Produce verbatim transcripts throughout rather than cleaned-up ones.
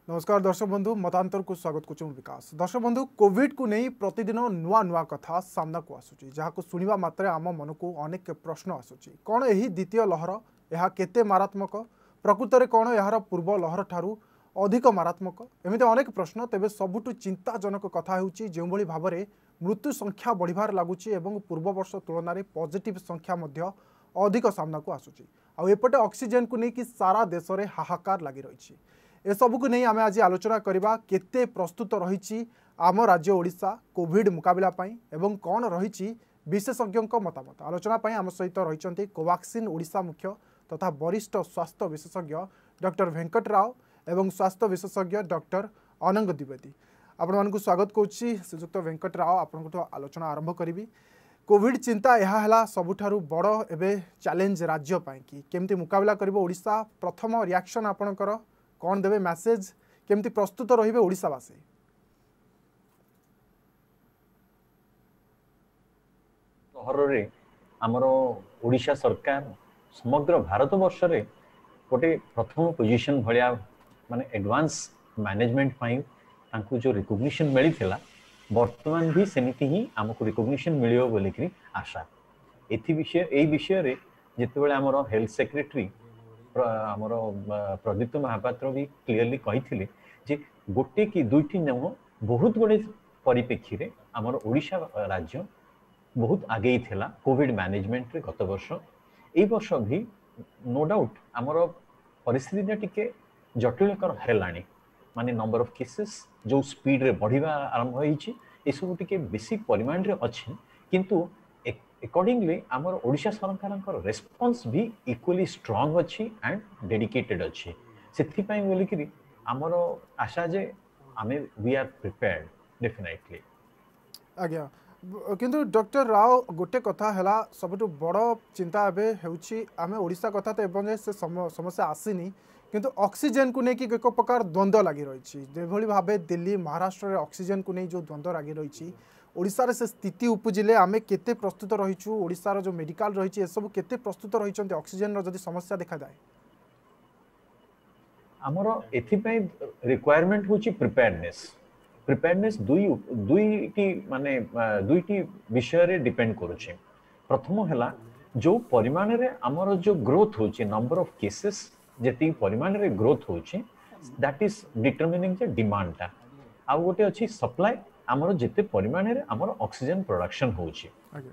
नमस्कार दर्शक बंधु मतांतर को स्वागत करूँ विकास। दर्शक बंधु कोविड को नहीं प्रतिदिन नुआ नुआ कथा सामना को आसूची जहाँ शुणा मात्रे आम मन को अनेक प्रश्न आसूची कौन यही द्वितीय लहर यह केते मारात्मक प्रकृत में कौन यार पूर्व लहर ठारू अधिक मारात्मक एमती अनेक प्रश्न तेज सबुठ चिंताजनक कथा होची जो भाव में मृत्यु संख्या बढ़िबार लगुच पूर्व वर्ष तुलन में पॉजिटिव संख्या मध्य अधिक सामना को आसूची आउपटे ऑक्सीजन को लेकिन सारा देश में हाहाकार लगी रही ए सबू को नहीं आम आज आलोचना करवा केते प्रस्तुत रही आम राज्य ओडिशा कोविड मुकाबला एवं कौन रही विशेषज्ञों मतामत आलोचना आम सहित रही कोवाक्सिन ओडिशा मुख्य तथा वरिष्ठ स्वास्थ्य विशेषज्ञ डॉक्टर वेंकट राव एवं स्वास्थ्य विशेषज्ञ डॉक्टर अनंग द्विवेदी आपण स्वागत करुच्ची श्रीजुक्त वेंकट राव आपण आलोचना आरंभ करी कोविड चिंता यह है सबुठारु बड़ एवं चैलेंज राज्य कि केमती मुकाबला करिवो ओडिशा प्रथम रिएक्शन आपणकर कौन देवे मैसेज केमती प्रस्तुत रहिबे ओडिशावासी सहर रे आमर ओडिशा सरकार समग्र भारत वर्ष रे गोटे प्रथम पोजीशन भलिया माने एडवांस मैनेजमेंट पाई तांकु जो रिकॉग्निशन मिली थिला वर्तमान भी सेमिति ही आमको रिकॉग्निशन मिलियो बोली कि आशा एथि विषय एई विषय रे जेते बेले आमर हेल्थ सेक्रेटरी आमर प्रदीप्त महापात्र भी क्लीयरली कही जे गोटे कि दुईटी नाम बहुत गुड़े परिप्रेक्षी रे आमर ओडिशा राज्य बहुत आगे थिला कोविड मैनेजमेंट रे गत वर्ष ए वर्ष भी नो डाउट आमर परिस्थिति टिके जटिलकर हेलानी माने नंबर ऑफ केसेस जो स्पीड रे बढ़िबा आरंभ होईची ए सब टिके बेसी परिमाण रे अछि किंतु अकॉर्डिंगली आमर ओडिशा सरकार रेस्पॉन्स भी इक्वली स्ट्रांग अच्छी एंड डेडिकेटेड अच्छी से बोलिकी आमर आशा जे आमे वी आर प्रिपेयर्ड डेफिनेटली आज्ञा किंतु डॉक्टर राव गोटे कथा है सबुठ बड़ चिंता एवं होमें ओडिशा कथा तो एवं से समस्या आसीनी किंतु ऑक्सीजन को लेकिन एक प्रकार द्वंद्व लगी रही जो भाव दिल्ली महाराष्ट्र में ऑक्सीजन को नहीं जो द्वंद्व लगी रही ओडिशा से स्थिति उपजिले आमे केते प्रस्तुत रहीचु ओडिशा जो मेडिकल रही है सब केते प्रस्तुत रही ऑक्सीजन जदि समस्या देखा जाए आमर एथिपई रिक्वायरमेंट होची प्रिपेयरनेस प्रिपेयरनेस दुई दुईटी माने दुईटी विषय रे डिपेंड करूची प्रथम हला जो परिमाण रे आमर जो ग्रोथ होची नंबर ऑफ केसेस जेती परिमाण रे ग्रोथ होची that is determining the demand ता आ गोटे अछि सप्लाई आमर जिते परिमाण रे आमर ऑक्सीजन प्रोडक्शन होची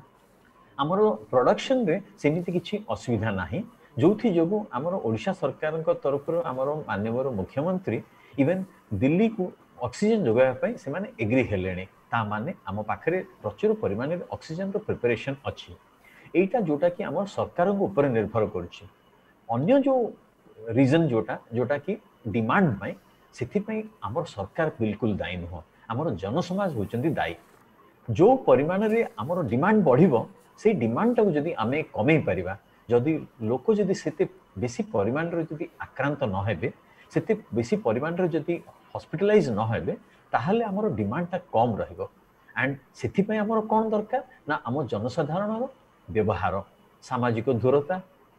आमर प्रोडक्शन रे सेमिति किछि असुविधा नाही जोथि जोगु आमर ओडिशा सरकार को तरफ रो आमर माननीय मुख्यमंत्री इवन दिल्ली को ऑक्सीजन जोगाय पई से माने एग्री हेलेनी ता माने आम पाखरे प्रचुर परिमाण रे ऑक्सीजन रो प्रिपरेशन अछि एटा जोटा कि आमर सरकार को ऊपर निर्भर करछि अन्य जो रीजन जोटा जोटा कि डिमांड पई सेथि पई आमर सरकार बिल्कुल दायी नुह आमर जनसमाज होचंदी दायी जो परिमाण रे आमर डिमांड बढ़िबो से डिमांड टाको जदी आमे कमे परिबा जदी लोक जदी सेते बेसी परिमाण रे जदी आक्रांत न हेबे सेते बेसी परिमाण रे जदी हॉस्पिटलाइज न हेबे ताहाले आमर डिमांड ता कम रहइबो एंड सेथि पई आमर कोन दरकार ना आम जनसाधारण रो व्यवहार सामाजिक दूरता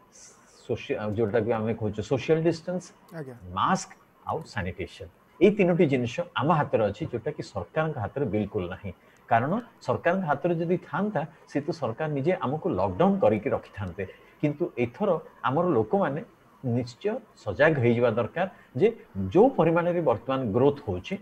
सोशल जोटा कि आमे कहू social distance mask out sanitation ये तीनोटी जिनिस आम हाथ में अच्छी जोटा कि सरकार हाथ में बिल्कुल ना कारण सरकार हाथ में जदि था सी तो सरकार निजे आमको लॉकडाउन करके रखि था किंतु एथर आमर लोक मैंने निश्चय सजग हो दरकार जे जो परिमाण में वर्तमान ग्रोथ होची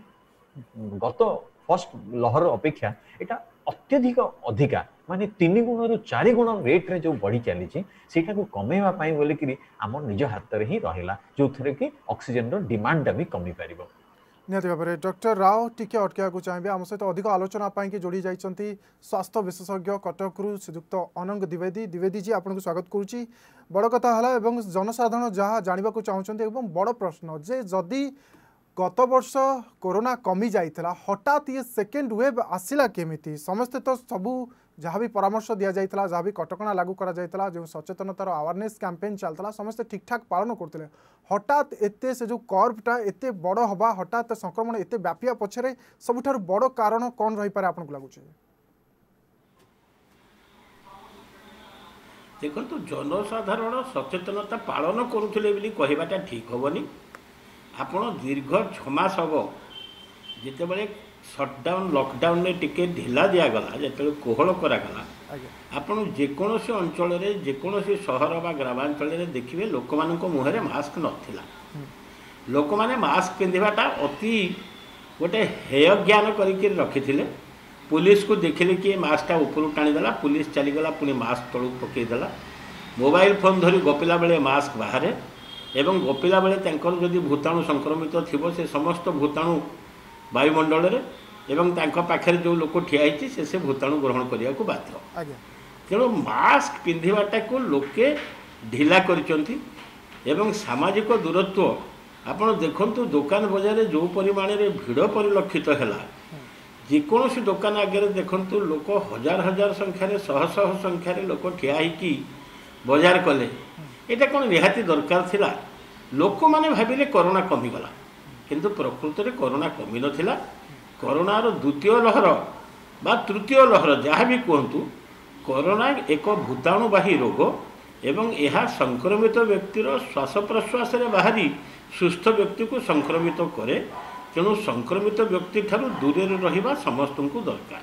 गत फर्स्ट लहर अपेक्षा एटा अत्यधिक अधिका माने तीन गुण रु चार गुण रेट रे जो बढ़ी चली सेटा को कमेवा पाई बोली कि आम निज हाथ में ही रहिला जो थरे कि ऑक्सीजन रो डिमांड भी कमी पारिबो निहत भाव में डॉक्टर राव टिके अटकिया चाहिए आम सहित अधिक आलोचना पाई जोड़ी जाइए स्वास्थ्य विशेषज्ञ कटकरू श्रीजुक्त अनंग द्विवेदी द्विवेदी जी आपको स्वागत करुच्ची बड़ कथा है जनसाधारण जहाँ जानवा चाहते बड़ प्रश्न जे जदि गत वर्ष कोरोना कमी जाइथिला हठात ये सेकेंड वेव आसिला केमिति समस्ते तो सबू जहाँ भी परामर्श दि जाइथिला जहाँ भी कटकणा लागू करा जाइथिला जो सचेतनतार अवेयरनेस कैंपेन चलता समस्ते ठीक ठाक पालन करते हठात एते से जो कर्वटा एते बड़ हवा हठात संक्रमण एते व्यापिया पछरे सबुठार बड़ कारण कौन रही पारे आपनको लागुचे देखो जनसाधारण सचेतनता पालन करुले कहवाटा ठीक हेनी ଆପଣ ଦୀର୍ଘ ଛଅ ମାସ ହେବ ଯେତେବେଳେ ସଟଡାଉନ୍ ଲକଡାଉନରେ ଟିକେ ଢିଲା ଦିଆଗଲା, ଯେତେବେଳେ କୋହଳ କରାଗଲା, ଆପଣ ଯେକୌଣସି ଅଞ୍ଚଳରେ ଯେକୌଣସି ସହର ବା ଗ୍ରାମାଞ୍ଚଳରେ ଦେଖିବେ ଲୋକମାନଙ୍କ ମୁହଁରେ ମାସ୍କ ନଥିଲା। ଲୋକମାନେ ମାସ୍କ ପିନ୍ଧିବାଟା ଅତି ଗୋଟେ ହେୟ ଜ୍ଞାନ କରିକି ରଖିଥିଲେ। ପୁଲିସକୁ ଦେଖିଲେ କିଏ ମାସ୍କଟା ଉପରୁ ଟାଣିଦେଲା, ପୁଲିସ ଚାଲିଗଲା, ପୁଣି ମାସ୍କ ତଳକୁ ପକାଇଦେଲା। ମୋବାଇଲ ଫୋନ୍ ଧରି ଗପିଲା ବେଳେ ମାସ୍କ ବାହାରେ ଏବଂ ଗପିଲା ବେଳେ ତାଙ୍କର ଯଦି ଭୂତାଣୁ ସଂକ୍ରମିତ ଥିବ ସେ ସମସ୍ତ ଭୂତାଣୁ ବାୟୁମଣ୍ଡଳରେ ଏବଂ ତାଙ୍କ ପାଖରେ ଯେଉଁ ଲୋକ ଠିଆ ହେଇଛି ସେ ସେ ଭୂତାଣୁ ଗ୍ରହଣ କରିବାକୁ ବାଧ୍ୟ। ତେଣୁ ମାସ୍କ ପିନ୍ଧିବାଟାକୁ ଲୋକେ ଢିଲା କରିଛନ୍ତି ଏବଂ ସାମାଜିକ ଦୂରତ୍ୱ ଆପଣ ଦେଖନ୍ତୁ ଦୋକାନ ବଜାରରେ ଯେଉଁ ପରିମାଣରେ ଭିଡ଼ ପରିଲକ୍ଷିତ ହେଲା, ଯେକୌଣସି ଦୋକାନ ଆଗରେ ଦେଖନ୍ତୁ ଲୋକ ହଜାର ହଜାର ସଂଖ୍ୟାରେ ଶହ ଶହ ସଂଖ୍ୟାରେ ଲୋକ ଠିଆ ହେଇକି ବଜାର କଲେ। ଏଇଟା କ'ଣ ନିହାତି ଦରକାର ଥିଲା? ଲୋକମାନେ ଭାବିଲେ କରୋନା କମିଗଲା, କିନ୍ତୁ ପ୍ରକୃତରେ କରୋନା କମିନଥିଲା। କରୋନାର ଦ୍ୱିତୀୟ ଲହର ବା ତୃତୀୟ ଲହର ଯାହା ବି କୁହନ୍ତୁ, କରୋନା ଏକ ଭୂତାଣୁବାହୀ ରୋଗ ଏବଂ ଏହା ସଂକ୍ରମିତ ବ୍ୟକ୍ତିର ଶ୍ୱାସ ପ୍ରଶ୍ୱାସରେ ବାହାରି ସୁସ୍ଥ ବ୍ୟକ୍ତିକୁ ସଂକ୍ରମିତ କରେ। ତେଣୁ ସଂକ୍ରମିତ ବ୍ୟକ୍ତିଠାରୁ ଦୂରରେ ରହିବା ସମସ୍ତଙ୍କୁ ଦରକାର।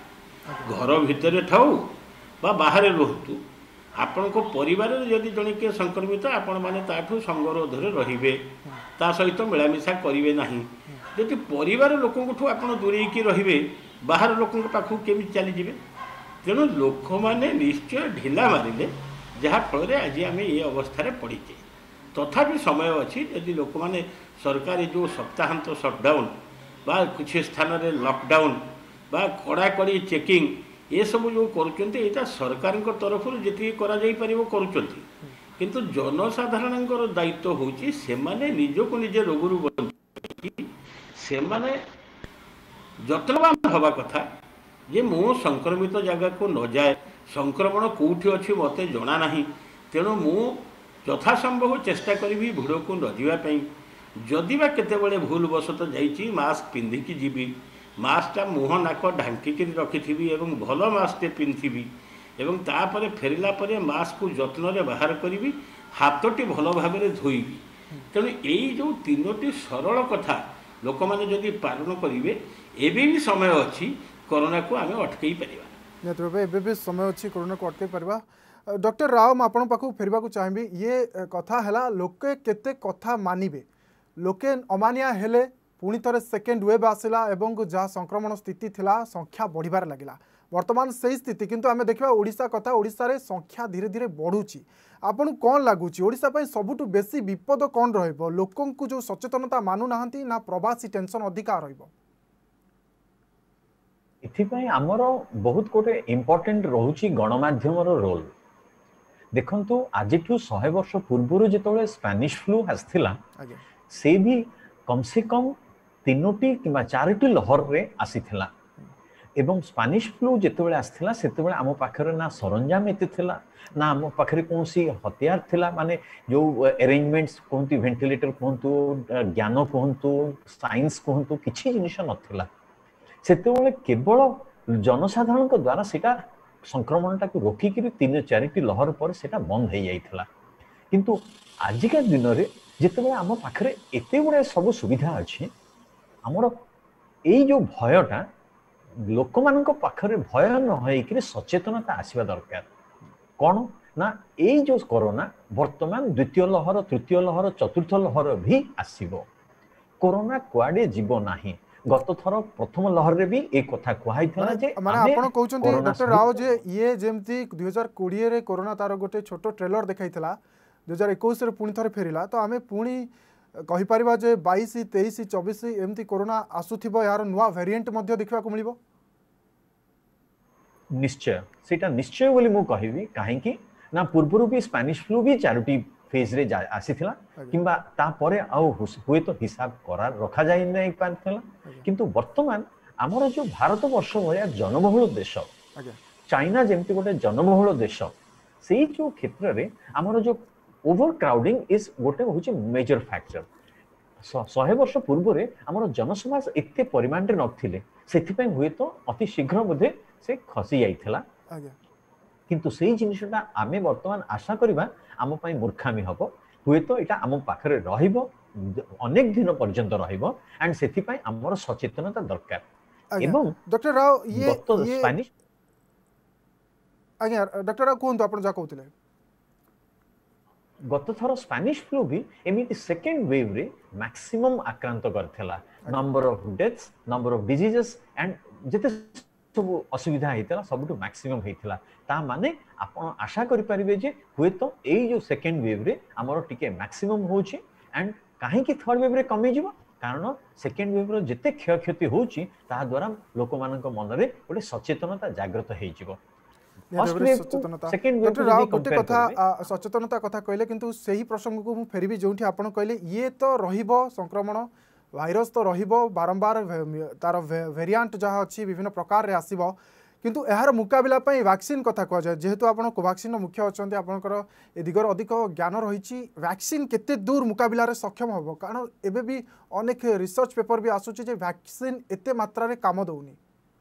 ଘର ଭିତରେ ଥାଉ ବା ବାହାରେ ରୁହନ୍ତୁ, ଆପଣଙ୍କ ପରିବାରରେ ଯଦି ଜଣେ କିଏ ସଂକ୍ରମିତ ଆପଣମାନେ ତାଠୁ ସଙ୍ଗରୋଧରେ ରହିବେ, ତା ସହିତ ମିଳାମିଶା କରିବେ ନାହିଁ। ଯଦି ପରିବାର ଲୋକଙ୍କଠୁ ଆପଣ ଦୂରେଇକି ରହିବେ, ବାହାର ଲୋକଙ୍କ ପାଖକୁ କେମିତି ଚାଲିଯିବେ? ତେଣୁ ଲୋକମାନେ ନିଶ୍ଚୟ ଢିଲା ମାରିଲେ, ଯାହାଫଳରେ ଆଜି ଆମେ ଏ ଅବସ୍ଥାରେ ପଡ଼ିଛେ। ତଥାପି ସମୟ ଅଛି। ଯଦି ଲୋକମାନେ ସରକାର ଏ ଯେଉଁ ସପ୍ତାହାନ୍ତ ସଟଡାଉନ୍ ବା କିଛି ସ୍ଥାନରେ ଲକଡାଉନ୍ ବା କଡ଼ାକଡ଼ି ଚେକିଂ ଏସବୁ ଯେଉଁ କରୁଛନ୍ତି, ଏଇଟା ସରକାରଙ୍କ ତରଫରୁ ଯେତିକି କରାଯାଇପାରିବ କରୁଛନ୍ତି, କିନ୍ତୁ ଜନସାଧାରଣଙ୍କର ଦାୟିତ୍ୱ ହେଉଛି ସେମାନେ ନିଜକୁ ନିଜେ ରୋଗରୁ ବଞ୍ଚି ସେମାନେ ଯତ୍ନବାନ ହେବା କଥା ଯେ ମୁଁ ସଂକ୍ରମିତ ଜାଗାକୁ ନ ଯାଏ, ସଂକ୍ରମଣ କେଉଁଠି ଅଛି ମୋତେ ଜଣା ନାହିଁ। ତେଣୁ ମୁଁ ଯଥାସମ୍ଭବ ଚେଷ୍ଟା କରିବି ଭିଡ଼କୁ ନ ଯିବା ପାଇଁ। ଯଦି ବା କେତେବେଳେ ଭୁଲବଶତଃ ଯାଇଛି ମାସ୍କ ପିନ୍ଧିକି ଯିବି, ମାସ୍କଟା ମୁହଁ ନାକ ଢାଙ୍କିକିରି ରଖିଥିବି ଏବଂ ଭଲ ମାସ୍କଟେ ପିନ୍ଧିଥିବି ଏବଂ ତାପରେ ଫେରିଲା ପରେ ମାସ୍କକୁ ଯତ୍ନରେ ବାହାର କରିବି, ହାତଟି ଭଲ ଭାବରେ ଧୋଇବି। ତେଣୁ ଏଇ ଯେଉଁ ତିନୋଟି ସରଳ କଥା ଲୋକମାନେ ଯଦି ପାଳନ କରିବେ, ଏବେ ବି ସମୟ ଅଛି କରୋନାକୁ ଆମେ ଅଟକାଇ ପାରିବା। ନିହାତି ଭାବେ ଏବେ ବି ସମୟ ଅଛି କରୋନାକୁ ଅଟକାଇ ପାରିବା। ଡକ୍ଟର ରାଓ ମୁଁ ଆପଣଙ୍କ ପାଖକୁ ଫେରିବାକୁ ଚାହିଁବି। ଇଏ କଥା ହେଲା ଲୋକେ କେତେ କଥା ମାନିବେ, लोके अमानिया हेले पुणी थे सेकेंड वेव आसला एवं जहाँ संक्रमण स्थिति थिला संख्या बढ़िबार लगिला। वर्तमान से स्थिति किंतु आमे देखिबा ओडिशा कथा, ओडिशा रे संख्या धीरे धीरे बढ़ुची। आपन कौन लगुच ओडिशा पई सबुठु बेसी विपद कौन रहइबो? लोकन को जो सचेतनता मानु नाहंती ना प्रवासी टेंशन अधिका रहइबो? इथिपई हमरो बहुत कोटे इंपोर्टेंट रहुची गणमाध्यम रो रोल। देखंतु आजिठु सौ वर्ष पूर्व जेतोले स्पेनिश फ्लू आसथिला से भी कम से कम तीनोटी किंबा चारोटी लहर रे आसीथिला एवं स्पेनिश फ्लू जेतोले आसथिला सेतोले आमो पाखरे ना सरंजाम एते थिला ना आमो पाखरे कोनसी हथियार थिला, माने जो अरेंजमेंट्स कोनती वेंटिलेटर कोनतु ज्ञान कोनतु साइंस कोनतु किछि जिनिस नथिला। सेतोले केवल जनसाधारण को द्वारा सेटा संक्रमणटा को रोकिक तीन चारिटी लहर पर सेटा बंद हो जाइथिला। किंतु आजिका दिन रे जेतेबेले आम पाखरे एते गुडे सब सुविधा अछि, हमर एई जो भयटा लोक मानक पाखरे भय न होइकि सचेतनता आसीबा दरकार। कोन ना एई जो कोरोना वर्तमान द्वितीय लहर तृतीय लहर चतुर्थ लहर भी आसीबो। कोरोना कुआडे जीवो नाही। गत थर प्रथम लहर रे भी एक कथा कहै थला जे माने आपण कहउचंती डॉक्टर राव जे ये जेमती दो हज़ार बीस रे कोरोना तार गोटे छोटो ट्रेलर देखाइथला, दो हज़ार इक्कीस रे पुणी थरे फेरिला, तो आमे पुणी कहि परिबा जे बाईस तेईस चौबीस एमती कोरोना आसुथिबो, यार नुवा वेरिएंट मध्ये देखबा को मिलिबो? निश्चय सेटा निश्चय बोली मु कहिबी। काहे कि ना पूर्वरु भी स्पेनिश फ्लू भी चारोटी फेज रे आसीथिला किंबा ता परे आउ हुए तो हिसाब करा रखा जाय नै पारथिला। किंतु वर्तमान हमर जो भारत वर्ष भया जनबहुल देश, चाइना जेमती गोटे जनबहुल देश, सेई जो क्षेत्र रे हमर जो ओवर क्राउडिंग इज गोटे होची मेजर फैक्टर। सौ वर्ष पूर्व रे हमर जनसमाज एते परिमाण रे नथिले, सेथि पय हुए तो अति शीघ्र मध्ये से खसी जाइथिला। किंतु सेई जिनिसटा आमे वर्तमान आशा करिबा आम पय मूर्खामी हबो। हुए तो एटा आम पाखरे रहिबो अनेक दिन पर्यंत रहिबो एंड सेथि पय हमर सचेतनता दरकार एवं डॉक्टर राव ये गत ये स्पेनिश आज्ञा डॉक्टर राव कोन तो आपण जा कहउतले गत थर स्पेनिश फ्लू भी एमिति सेकेंड वेव रे मैक्सिमम आक्रांत करथला number of deaths number of diseases and जते सब असुविधा हेतला सबटु मैक्सिमम हेतला ता माने आपण आशा करि परिबे जे हुए तो एई जो सेकेंड वेव रे हमर टिके मैक्सिमम होची एंड काहे कि थर्ड वेव रे कमी जिवो कारण सेकेंड वेव रो जते क्षय क्षति होची ता द्वारा लोक मानक मन रे ओटे सचेतनता जागृत हेइ जिवो डॉक्टर राव गोटे कथा सचेतनता कथा कहले किंतु सही प्रसंग को मु फेरबी जोंठी आपण कहले ये तो रहिबो संक्रमण भाइरस तो रहिबो बारंबार तार वेरिएंट जहाँ अच्छी विभिन्न प्रकार रे आसीबो किंतु यार मुकाबला पई वैक्सीन कथा कह जाय जेहेतु आपण कोवैक्सीन मुख्य अछंती आपनकर ए दिगर अधिक ज्ञान रहिछि वैक्सीन केते दूर मुकाबला रे सक्षम होबो कारण एबे भी अनेक रिसर्च पेपर भी आसुछि जे वैक्सीन एते मात्रा रे काम दउनी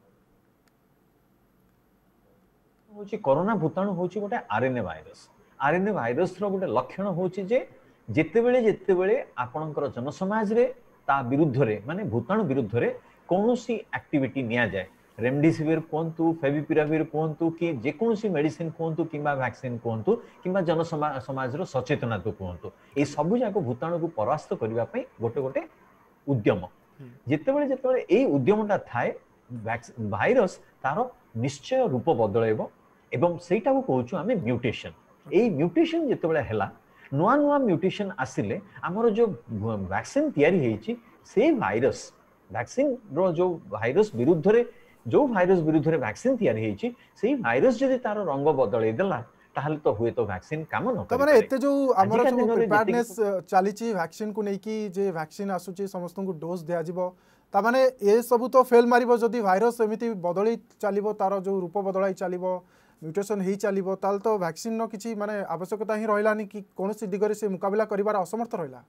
होची कोरोना भूताणु होची गोटे आरएनए वायरस आरएनए वायरस रो गोटे लक्षण होची जे जेते बेले जेते बेले आपनकर जनसमाज रे ता विरुद्ध रे माने भूताणु विरुद्ध रे कोनोसी एक्टिविटी निया जाय रेमडेसिविर कोंतु फेविपिराविर कोंतु कि जे कोनोसी मेडिसिन कोंतु किबा वैक्सीन कोंतु किबा जन समाज रो सचेतनता कोंतु ए सब जाको भूताणु को परास्त करिवा पई गोटे गोटे उद्यम जेते बेले जेते बेले ए उद्यमटा थाए भाइरस तारो निश्चय रूप बदलेबो एवं सेटा को कहूछु आमे म्यूटेशन ए म्यूटेशन जेते बेले हैला नुआ नुआ म्यूटेशन आसिले हमर जो वैक्सीन तयारी हेछि से भाइरस वैक्सीन रो जो भाइरस विरुद्ध रे जो भाइरस विरुद्ध रे वैक्सीन तयारी हेछि सेही भाइरस जदि तार रंग बदलै देला ताहले तो हुए तो वैक्सीन काम न करे माने एते जो हमर जो प्रिपेयरनेस चलीछि वैक्सीन को नेकी जे वैक्सीन आसुछि समस्त को डोज दिया जिवो ता माने ए सब तो फेल मारिबो जदि भाइरस एमिति बदलै चलिबो तार जो रूप बदलाई चलिबो म्यूटेशन ही चलिबो ताल तो वैक्सीन न किछि माने आवश्यकता ही रहलानी कि कोनोसी दिगरे से मुकाबला करिवार असमर्थ रहला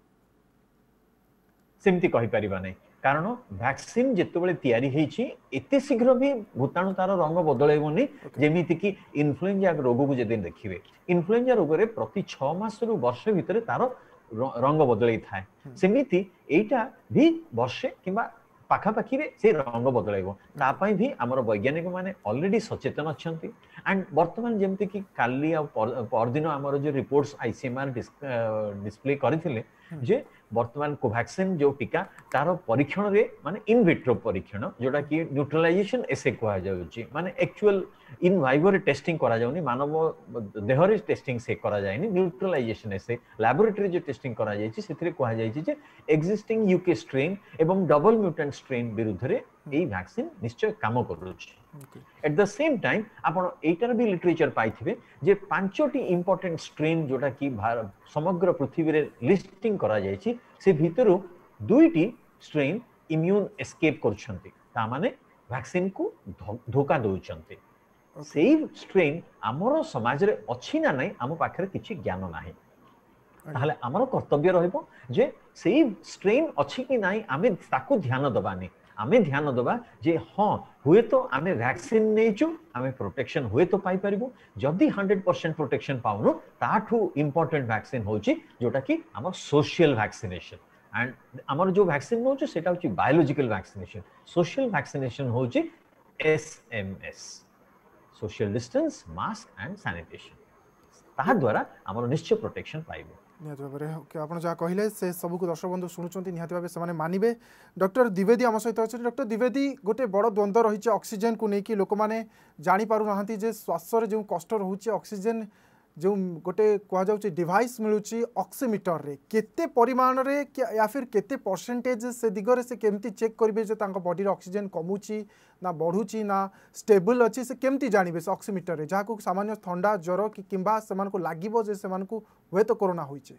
सेमति कहि परिबा नै कारण वैक्सीन जेते बेले तयारी हेछि एते शीघ्र भी भूताणु तार रंग बदलैबोनी जेमिति कि इन्फ्लुएंजा रोग को जदि देखिबे इन्फ्लुएंजा रोग रे प्रति छह मास रु वर्ष भितरे तार रंग बदलै थाए सेमिति एटा भी वर्ष किबा पाखा पाखी रे से रंग बदलैबो ता पई भी हमर वैज्ञानिक माने ऑलरेडी सचेतन अछंती एंड वर्तमान जेमति कि काली आ परदिन हमर जो रिपोर्ट्स आईसीएमआर डिस्प्ले करथिले जे वर्तमान कोवैक्सीन जो टीका तार परीक्षण रे माने इन विट्रो परीक्षण जोटा कि न्यूट्रलाइजेशन एसे कहा जाउची माने एक्चुअल इन वाइवो रे टेस्टिंग करा जाउनी मानव देह रे टेस्टिंग से करा जायनी न्यूट्रलाइजेशन एसे लैबोरेटरी जो टेस्टिंग करा जायची सेथिरे कहा जायची जे एक्जिस्टिंग यूके स्ट्रेन एवं डबल म्यूटेंट स्ट्रेन विरुद्ध रे एई वैक्सीन निश्चय काम करूची एट द सेम टाइम आपण एटार भी लिटरेचर पाइथिबे जे पांचटी इंपोर्टेंट स्ट्रेन जोटा कि समग्र पृथ्वी रे लिस्टिंग करा जायची से भितरु दुईटी स्ट्रेन इम्यून एस्केप करछंती ता माने वैक्सीन को धोका दउछंती सेही स्ट्रेन हमरो समाज रे अछि ना नै हम पाखरे किछि ज्ञान नाही ताहले हमरो कर्तव्य रहइबो जे सेही स्ट्रेन अछि कि नाही आमे ताकू ध्यान दबानी आमे ध्यान दबा जे हाँ हुए तो आमे वैक्सीन नेचु आमे प्रोटेक्शन हुए तो पाई परिबो जदी हंड्रेड परसेंट प्रोटेक्शन पाउनु ताठू इंपोर्टेंट वैक्सीन होची जोटा कि हमर सोशल वैक्सीनेशन एंड हमर जो वैक्सीन होची सेटा होची बायोलॉजिकल वैक्सीनेशन सोशल वैक्सीनेशन होची SMS social distance mask and sanitation ताहा द्वारा हमर निश्चय प्रोटेक्शन पाइबो निहत भाव आप जहाँ कहले से सब को दर्शक बंधु शुणुंट निहत भाव से मानवे डॉक्टर द्विवेदी आम सहित अच्छे डॉक्टर द्विवेदी गोटे बड़ द्वंद्व रही ऑक्सीजन को लेकिन लोक मैंने जापर ना श्वास जो कष्ट रोचे ऑक्सीजन जो गोटे कहुच्छे डिवाइस मिलूँ ऑक्सीमीटर रे केते परिमाण रे या फिर केते परसेंटेज से दिगरे से केमती चेक करेंगे जे तांको बॉडी रे ऑक्सीजन कमुची ना बढ़ुची ना स्टेबल अच्छी से केमती जानवे से ऑक्सीमीटर रे जहाँ को सामान्य ठंडा ज्वर कि किंबा सेमान को लागिबो जे सेमान को हुए तो कोरोना होइचे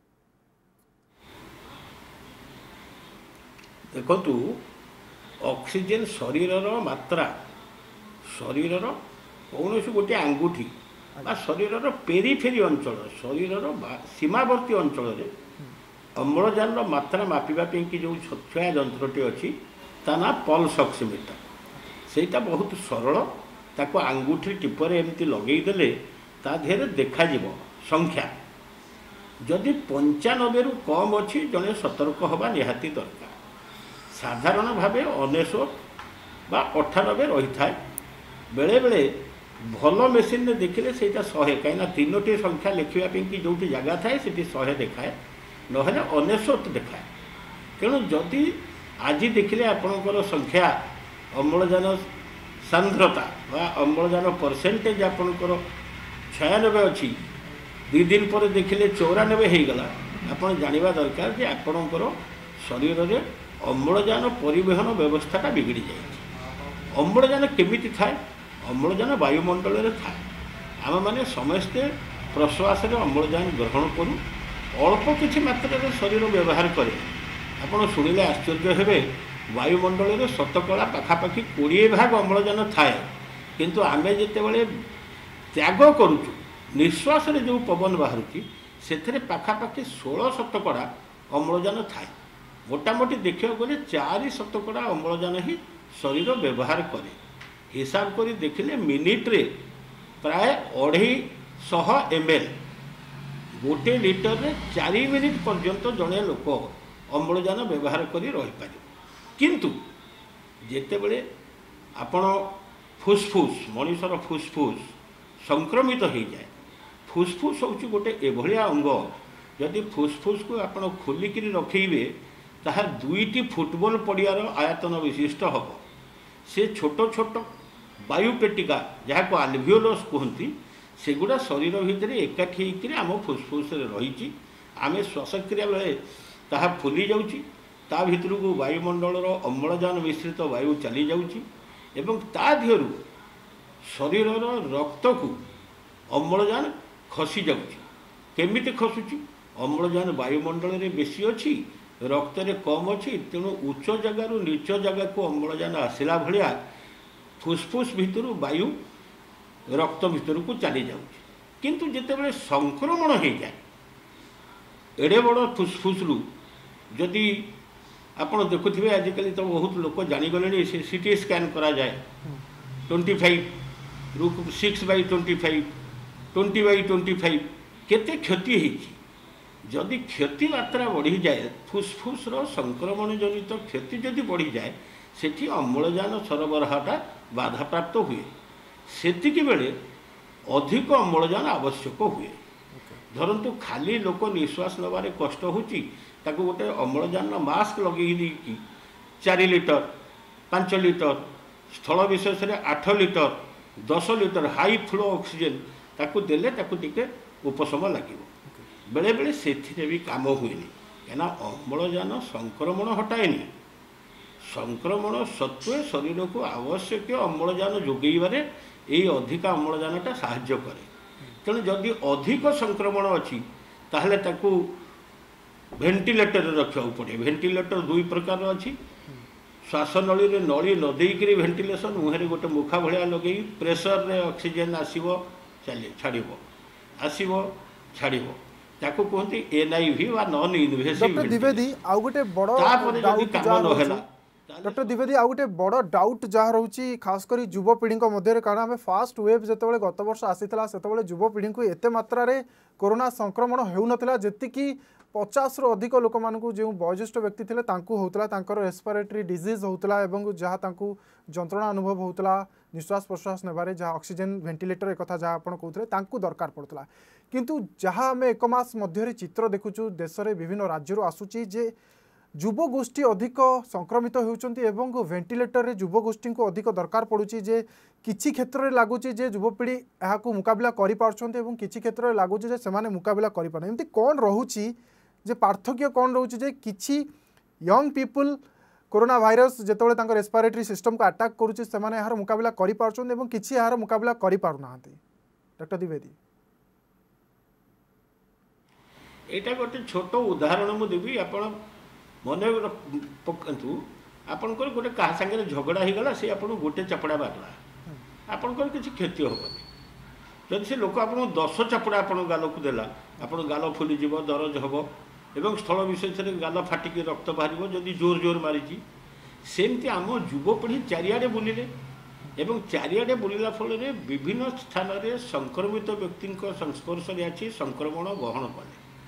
देखतु ऑक्सीजन शरीर रो मात्रा शरीर रो कौन गोटे आंगुठी शरीर पेरीफेरी अंचल शरीर सीमावर्ती अंचल अम्लजान मात्रा मापिवाई कि जो छुआ जंत्रटी अच्छी ता ना पल्स ऑक्सीमीटर सेटा बहुत सरल ताको आंगुठी टिपर एमती लगेदेले ता देहरे देखा संख्या जदि पंचानबे रु कम अच्छी जड़े सतर्क हवा निहाती दरकार। साधारण भाव अनेशत बा अठानबे रही था बेले बेले भल मेसीन रे देखिले सेटा शहे कहीं तीनोटी संख्या लिखापी कि जो जगह थाए से शहे देखाए ना अनेशत देखाए। तेणु जदि आज देखिले आपणकर संख्या अम्लजान सांद्रता बा अम्लजान परसेंटेज आपणकर छयानबे अच्छी दुई दिन पर देखिले चौरानबे हो गला आपन जानिबा दरकार जे आपणकर शरीर रे अम्लजान परिवहन व्यवस्थाटा बिगड़ी जाए। अम्लजान केमिति थाए? अम्लजान वायुमंडल रे थाए। आम माने समस्ते प्रश्वास रे अम्लजान ग्रहण करूँ अल्प किछि मात्रा रे शरीर व्यवहार करे। आपन शुणिले आश्चर्य हेबे वायुमंडल रे शतकड़ा पाखापाखि कोड़े भाग अम्लजान थाए किंतु आमे जेतेबेले त्याग करूचु निश्वास रे जो पवन बाहर से पाखापाखि षोल शतकड़ा अम्लजान थाए। मोटामोटी देखा गले चार शतकड़ा अम्लजान ही शरीर व्यवहार करे। हिसाब करी देखिले मिनिट रे प्राय अढ़ाई शह एम एल गोटे लिटर रे चार मिनिट पर्यंत जड़े लोक अम्लजान व्यवहार करी रही पारे। किंतु जेतेबेले आपण फुसफुस मनुष्यर फुसफुस संक्रमित हो जाए। फुसफुस हूँ गोटे एभलिया अंग जदि फुसफुस को आप खोलिक रखेबे ताहा दुईटी फुटबॉल पड़ियार आयतन विशिष्ट हम। से छोट छोट वायुपेटिका जहाँ को आल्वियोलस कहती सेगुड़ा शरीर भितर एकाठी होकर आम फुसफुस रही आम श्वासक्रिया बेले ताहा फुली जाऊँगी ता भितर को वायुमंडल अम्लजान मिश्रित वायु चली जाऊँगी एवं ता देहरु शरीर रक्त को अम्लजान खसी जाऊँगी। केमिति खसुची? अम्लजान वायुमंडल रे बेसी अच्छी रक्त रे कम अच्छी तेणु उच्च जगार नीच जगह को अम्लजान आसला भाया फुसफुस भितर वायु रक्त भितर को चली जाऊँगी। किंतु जितेबाला संक्रमण हो जाए एड़े बड़ फुसफुस रु जदि आपड़ देखुवे आजिकल तो बहुत लोक जानीगले से सीटी स्कैन करा जाए ट्वेंटी फाइव रु six by twenty five twenty by twenty five केते क्षति होती। जदि क्षति मात्रा बढ़ी जाए फुसफुस संक्रमण जनित क्षति जदि बढ़ी जाए सेठी अम्लजान सरबराहटा बाधा प्राप्त हुए। सेतिकी बेले अधिक अम्लजान आवश्यक हुए। धरतु खाली लोक निश्वास नबारे कष्ट होची ताको गोटे अम्लजान मास्क लगे दी चार लिटर पांच लिटर स्थल विशेष में आठ लिटर दस लिटर हाई फ्लो ऑक्सीजन ताको देले ताको टिके उपशम लगे। बेले बेले से भी काम हुए कहीं अम्लजान संक्रमण हटाएनि संक्रमण सत्वे शरीर को आवश्यक अम्लजान जोगेबारे यही अधिक अम्लजानटा साहाय्य करे। तेणु जदि अधिक संक्रमण अच्छी ताहले ताकू वेंटिलेटर रखा पड़े। वेंटिलेटर दुई प्रकार अच्छी श्वास नली रे नली न देकर वेंटिलेशन मुहर गोटे मुखा भाया लगे प्रेसर रे ऑक्सीजन आसीबो चलिए छाड़िबो आसीबो छाड़िबो ताकू कहते एनआईवी वा नॉन इनवेसिव। डॉक्टर द्विवेदी आउ गोटे बड़ डाउट डॉक्टर द्विवेदी आउ गोटे बड़ डाउट जहाँ रोची खास कर युवपीढ़ी मध्य कारण आम फास्ट वेव जो गत वर्ष आसीला से युवपीढ़ी को एत मात्रा कोरोना संक्रमण होता जी पचास रु अधिक लोक मानू जो वयोज्येष्ठ व्यक्ति थे होता रेस्पिरेटरी डिजीज होता जहाँ जंत्रणा अनुभव होता निश्वास प्रश्वास नेबारे जहाँ ऑक्सीजन वेंटिलेटर एक कथा जहाँ आपड़ कहते दरकार पड़ता। किंतु जहाँ आम एक मास मध्य चित्र देखुचु देश में विभिन्न राज्यों आसूची जे युवगोष्ठी अधिक संक्रमित होती वेंटिलेटर रे युवगोष्ठी को अधिक दरकार पड़ुची जे किछि क्षेत्र में लगुच युवपीढ़ी यहाँ मुकाबला करि पारछन्ते किछि क्षेत्र में लगुच जे सेमाने मुकाबला करि पारना। एमती कौन रोची जे पार्थक्य कौन रोची जे किछि यंग पीपुल कोरोना भाइरस जेतबेले तांकर रेस्पिरेटरी सिस्टम को अटैक करुच्ची सेमाने यार मुकाबला करि पारछन्ते एवं किछि यार मुकाबला करि पारुनाहांती। डॉक्टर द्विवेदी एटा गोटे छोट उदाहरण मु देबी आपण मन पकंतु आपणकर गोटे क्या सागर झगड़ा हो गला से आपन गोटे चपड़ा बागला आपणकर किसी क्षति हेनी। जदि से लोक आप दस चपड़ा आप गाल को देला आप गाल फुलीज दरज हम एवं स्थल विशेष में गाल फाटिक रक्त बाहर जदि जोर जोर मारी सेमती आम युवपीढ़ी चारिआडे बुलिले एवं चारिआडे बुलिला फल विभिन्न स्थान में संक्रमित व्यक्ति संस्पर्श आसी संक्रमण ग्रहण कले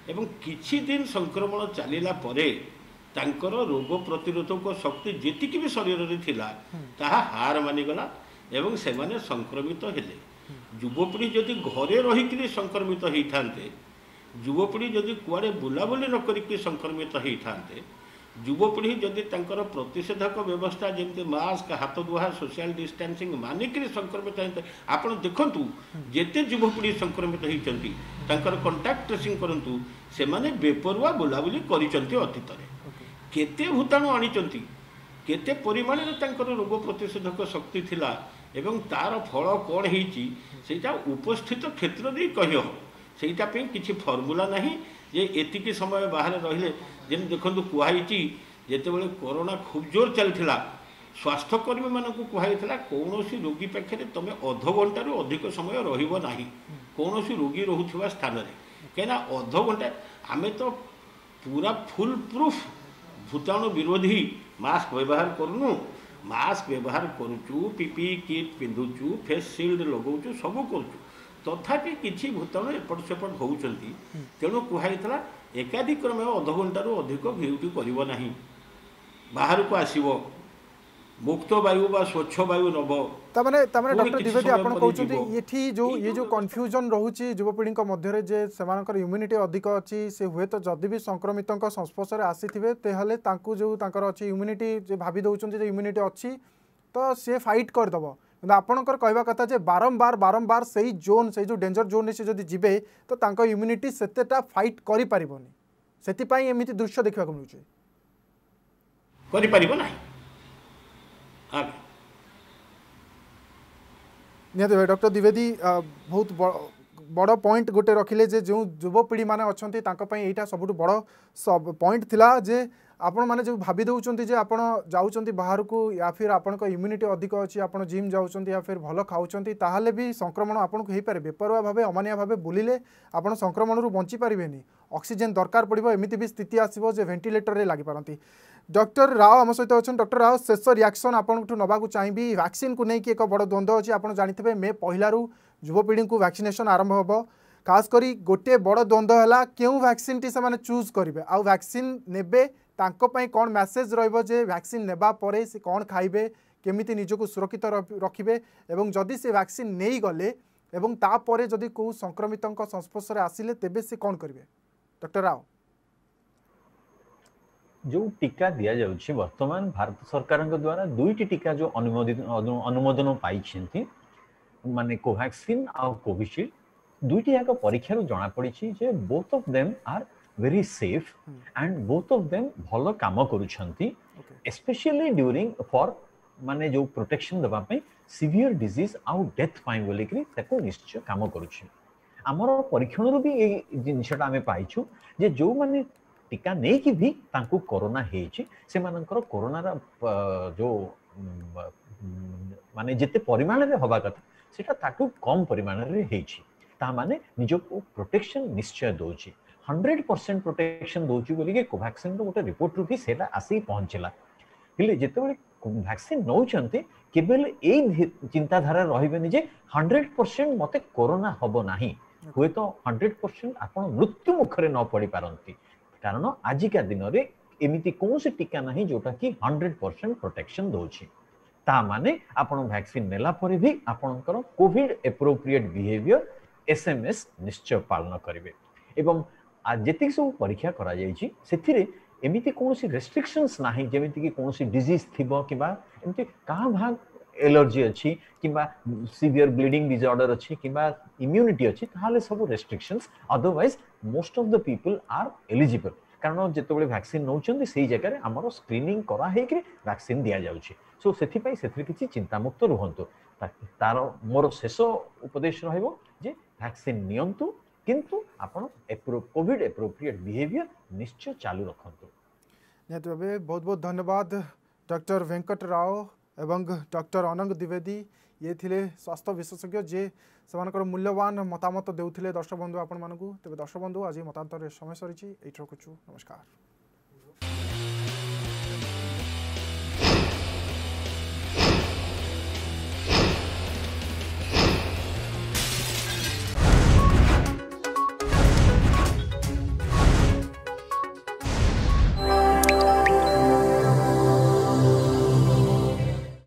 एवं किछि दिन संक्रमण चलिला परे तांकर रोग प्रतिरोधक शक्ति जेतिकी भी शरीर रे थिला ताहा हार मानिगला एवं से माने संक्रमित हेले। युवपीढ़ी जदि घरे रही संक्रमित होते, युवपीढ़ी जदि कुआड़े बुलाबुली न करिक संक्रमित होते, युवपीढ़ी जदि तांकर प्रतिषेधक व्यवस्था जमी मास्क हाथ धुआ सोशल डिस्टेंसिंग मानिक संक्रमित होते आपण देखु जेते युवपीढ़ी संक्रमित होती कंटाक्ट ट्रेसिंग करूँ से माने बेपरुआ बुलाबुली करिसेंती अतीत रे केते भूताणु आनिचंती केते परिमाण रे तांकर रोग प्रतिषेधक शक्ति थिला एवं तार फल कौन होता उपस्थित क्षेत्र में कही सेटा किसी फर्मूला नहीं जे एतिकी समय बाहर रहिले जेन देखो कहुई जिते कोरोना खूब जोर चलता स्वास्थ्यकर्मी मानक कहुला कौन रोगी पाखे तुम अध घंटार अधिक समय रहा कौन रोगी रोथुवा स्थान में कहीं अध घंटा आम तो पूरा फुल प्रूफ भूताणु विरोधी मास्क व्यवहार करूँ मास्क व्यवहार करुचु पीपी किट पिंधुचु फेस शिल्ड लगाऊँ सब करुचु तथापि किसी भूताणु एपट सेपट होती तेणु कहुला एकाधिक क्रम अध घंटार अधिक ड्यूटी करिवो नाही बाहर को आसीबो मुक्त वायु बा स्वच्छ वायु नब तमाने तमाने डॉक्टर द्विवेदी आपण कहउछथि एठी जो ये जो कन्फ्यूजन रहउछि युवपीढ़ी मध्य जे सेमानकर इम्यूनिटी अधिक अछि से हुए तो जदि भी संक्रमितक संस्पर्श रे आसीथिबे तेहले तांकु जो तांकर अछि इम्यूनिटी जे भाबी दउछन जे इम्यूनिटी अछि तो से फाइट कर दबो किंतु आपणकर कहवा कथा जे बारंबार बारंबार सही जोन से जो डेंजर जोन से जदि जिबे तो तांको इम्यूनिटी सेतेटा फाइट करि परिबोनी सेति पई एमिति दृश्य देखा को मिलुछि करि परिबो नाही निहत भाई डॉक्टर द्विवेदी बहुत बड़ पॉइंट गोटे रखिले जे जो युवपीढ़ी माने अछंती तांको पई एटा सबुठ बड़ सब पॉइंट थिला जे आपण माने जो भाबी दउचंती जे आपण जाउचंती बाहर को या फिर आपण को इम्यूनिटी अधिक अछि आपण जिम जाउचंती या फिर भलो खाउचंती ताहाले भी संक्रमण आपण को हेई पारे बेपरवा भाबे अमानिया भाबे बुलिले आपण संक्रमण रु बंची पारिबेनी ऑक्सीजन दरकार पड़िबो एमिति भी स्थिति आसीबो जे वेंटिलेटर रे लागि पारंती। डॉक्टर राव आम सहित अच्छा डॉक्टर राव शेष रिएक्शन आपको नवाक चाहिए वैक्सीन को लेकिन एक बड़ द्वंद्व अच्छी आप जानते मे पहलू युवपीढ़ी को वैक्सीनेशन आरंभ हम खास करी गोटे बड़ द्वंद्व है क्यों वैक्सीन टी से चूज करेंगे आउ वैक्सीन नेबे कौन मैसेज रे वैक्सीन नेबा परे से कौन खाइबे केमिति निजको सुरक्षित रखिबे एवं जदि से वैक्सीन नहीं गले एवं तापरे जदि को संक्रमित संस्पर्श में आसिले तेबे से कौन करेंगे डॉक्टर राव जो टीका दिया जाउछि वर्तमान भारत सरकार द्वारा दुईटी टीका जो अनुमोदित अनुमोदन पाई माने कोवैक्सीन और कोविशील्ड दुईटी याक परीक्षा जना पड़ी जे both of them are very safe and both of them भलो काम करूछंती स्पेशली ड्यूरिंग फॉर माने जो प्रोटेक्शन दबा पे सीवियर डिजीज आउ डेथ पाई बोली कि ताको निश्चय काम करूछि हमर परीक्षण रो भी ए जिनछटा हमें पाइछु जे जो माने टीका नहीं कि भी तांकु कोरोना हेछि से मानकर कोरोना रा जो माने जिते परिमाण रे होबा कथा सेटा ताकु कम परिमाण रे हेछि ता माने निजो को प्रोटेक्शन निश्चय दोछि हंड्रेड परसेंट प्रोटेक्शन दोछि बोली के कोवैक्सीन रो गोटे रिपोर्ट रु भी सेटा आसी पहुंचला हिले जेते बेले वैक्सीन नौचंती केवल ए चिंताधारा रहिबेनी जे हंड्रेड परसेंट मते कोरोना हबो नाही हुए तो हंड्रेड परसेंट आपण मृत्यु मुखरे न पड़ी पारंती कारण आजिका दिन में एमती कौन से टीका नहीं जोटा कि हंड्रेड परसेंट प्रोटेक्शन दोछि ता माने आपण वैक्सीन नेला परे भी आपणकर कोविड एप्रोप्रिएट बिहेवियर एसएमएस निश्चय पालन करिवे एवं जेतिक सब परीक्षा करा जायछि सेथिरे एमिति कौन सी रेस्ट्रिक्शंस नहीं जेमिति कि कौन सी डिजीज थिबो किबा एमिति कहाँ भाग एलर्जी अच्छी किंबा सीवियर ब्लीडिंग डिसऑर्डर अच्छी किंबा इम्यूनिटी अच्छी ताहाले सब restrictions otherwise most of the people are eligible कारण जेतेबेले वैक्सीन नौचंदी सेही जगह रे हमरो स्क्रीनिंग करा हे कि वैक्सीन दिया जाउछि सो सेथि पई सेथि किछि चिंता मुक्त रहंतु तार मोर शेष उपदेश रहइबो जे वैक्सीन नियंतु किंतु आपण कोविड एप्रोप्रिएट बिहेवियर निश्चय चालू रखंतु। निहत भाबे बहुत बहुत धन्यवाद डॉक्टर वेंकट राव एवं डॉक्टर अनंग द्विवेदी ये थिले स्वास्थ्य विशेषज्ञ जे सेमानकर मूल्यवान मतामत देउथिले दर्शक बंधु आपण मानकू तेबे दर्शक बंधु आज मतांतर समय सरीछि एठी रखुछु नमस्कार।